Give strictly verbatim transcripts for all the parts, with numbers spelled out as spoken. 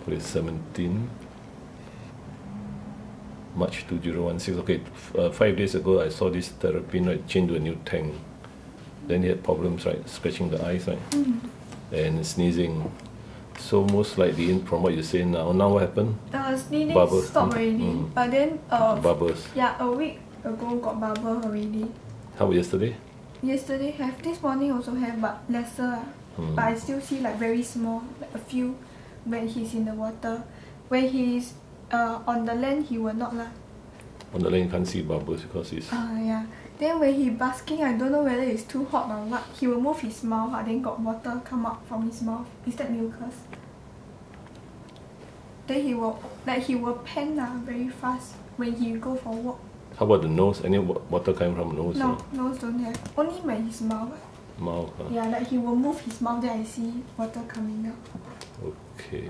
Put it seventeen. March two thousand sixteen. Okay, uh, five days ago I saw this Terrapin, right, change to a new tank. Then he had problems, right, scratching the eyes, right, Mm. and sneezing. So most likely, from what you say now, now what happened? The sneezing Bubbles. stopped Mm, already, mm. but then uh, Bubbles. yeah, a week ago got bubble already. How about yesterday? Yesterday have, this morning also have, but lesser. ah. Mm. But I still see like very small, like a few when he's in the water. When he's uh, on the land, he will not lah. On the land you can't see bubbles because it's... Ah yeah. Then when he basking, I don't know whether it's too hot or what. He will move his mouth, ah, then got water come out from his mouth. Is that mucus? Then he will like he will pant ah, very fast when he go for walk. How about the nose? Any wa- water coming from nose? No, or nose don't have. Only when his mouth. mouth? Huh? Yeah, like he will move his mouth, then I see water coming out. Okay.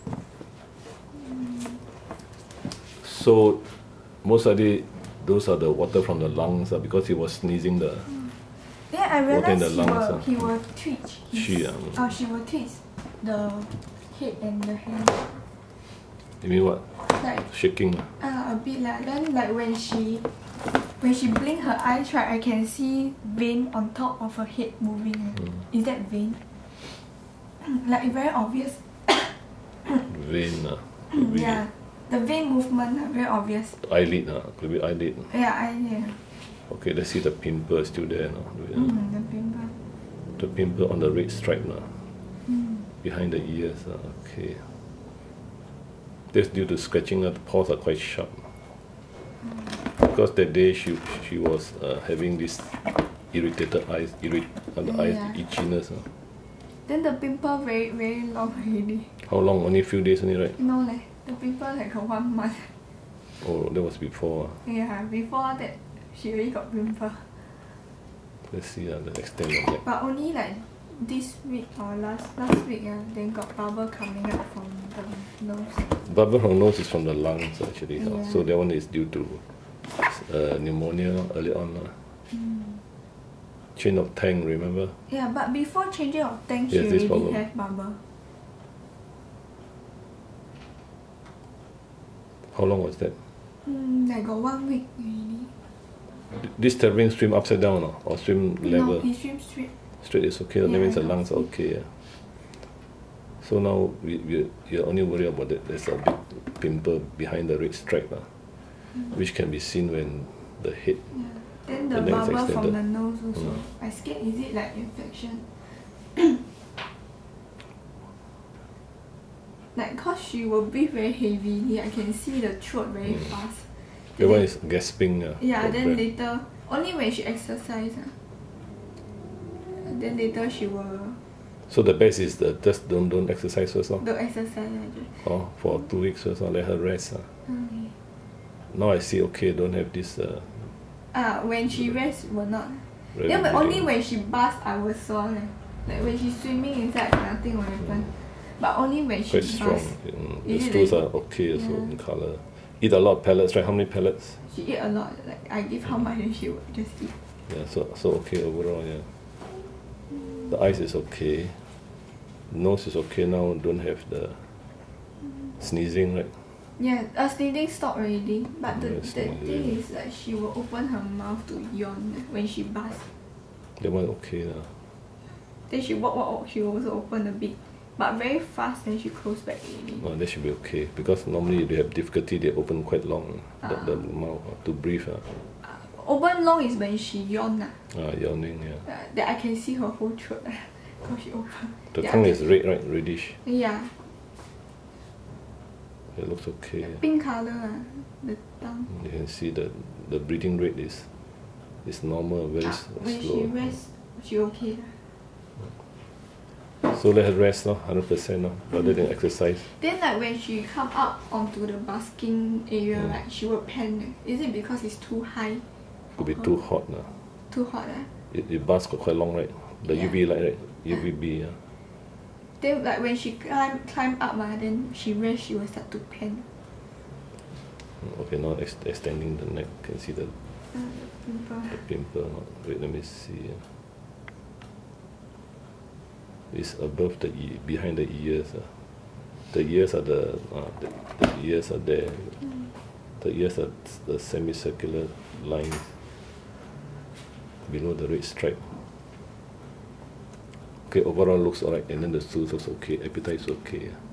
So, most of the those are the water from the lungs uh, because he was sneezing the... Then I Water in realized the he lungs, will, ah. he will twitch. his- She, ah. Oh, she will twitch the head and the hand. You mean what? Like, Shaking? ah, a bit lah. Then like when she, when she blink her eyes, right, I can see vein on top of her head moving. Mm. Is that vein? Like very obvious. Vein? Uh, could be Yeah, the vein movement ah, very obvious. eyelid? Uh, could be eyelid. Yeah, I yeah. Okay, let's see the pimple still there. No? Mm, the pimple. The pimple on the red stripe no? Mm. Behind the ears. Uh, okay. That's due to scratching. Uh, the paws are quite sharp. Because that day she she was uh, having this irritated eyes, irrit on the eyes Yeah. itchiness. Uh. Then the pimple very very long already. How long? Only a few days only, right? No leh, the pimple like a one month. Oh, that was before. Uh. Yeah, before that she already got pimple. Let's see uh, the extent of that. But only like this week or last last week, yeah, then got bubble coming out from the nose. Bubble from nose is from the lungs actually. Uh. Yeah. So that one is due to uh, pneumonia early on. Uh. Mm. Chain of tank, remember? Yeah, but before changing of tank, she Yes, this already problem. have bubble. How long was that? Mm, like got one week already. This terrain swim upside down or, or swim level? No, he swims straight. Straight is okay, that Yeah, means the I lungs are see. okay. Yeah. So now we, we, you're only worried about that there's a big pimple behind the red stripe, uh, Mm. which can be seen when the head. Yeah. Then the The neck is bubble from extended. the nose also. Mm. I scared is it like infection? Like cause she will breathe very heavily, I can see the throat very Mm. fast. That one Then- is gasping. Uh, Yeah, for then breath. later only when she exercise. Uh, then later she will So the best is the just don't don't exercise first, uh, do exercise. I just, or for two weeks first, uh, let her rest. Uh. okay. Now I see okay, don't have this. Uh, Ah, when she rests will not. very Yeah, but only bleeding. when she baths I will saw leh. Like when she's swimming inside nothing will happen. But only when she Quite strong. baths. Mm, the Is it stools like- are okay also Yeah. in color. Eat a lot of pellets, right? How many pellets? She eat a lot. Like I give how much and she would just eat. Yeah, so so okay overall, yeah. The eyes is okay. Nose is okay now, don't have the sneezing, right? Yeah, uh, sneezing stopped already. But the, Yeah, the sneezing. thing is like she will open her mouth to yawn when she baths. That one okay now. Then she walk walk walk, she will also open a bit. But very fast then she close back already. Oh, that should be okay. Because normally they have difficulty, they open quite long, the, Ah. the mouth uh, to breathe. Uh. Open long is when she yawn lah. Ah, yawning, yeah. Uh, that I can see her whole throat. Cause she open. The Yeah, tongue I is can- red, right? Reddish. Yeah, It looks okay. Yeah. pink color lah, the tongue. You can see the the breathing rate is is normal, very Ah, s- when slow. she rests, she okay lah. So let her rest now, hundred percent now, rather than exercise. Then like when she come up onto the basking area, Mm. right, she will pant. Is it because it's too high? Could be too hot now. Too hot ah? It, it busts got quite long, right? The Yeah. U V light, right? U V B, yeah. Then like when she climb climb up ah, then she rest, she will start to pant. Okay, now ex extending the neck, can see the, Uh, the pimple. the pimple. Now. Wait, let me see. yeah. It's above the e behind the ears. Uh. The ears are the, uh, the, the ears are there. Mm. The ears are the semicircular lines below the red stripe. Okay, overall looks alright, and then the stool looks okay, appetite is okay.